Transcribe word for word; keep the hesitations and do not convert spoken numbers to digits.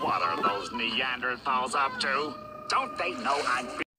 What are those Neanderthals up to? Don't they know I'm